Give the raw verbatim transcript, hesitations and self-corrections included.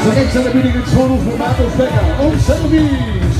Celebrating a total for Marcos Becker on Selby.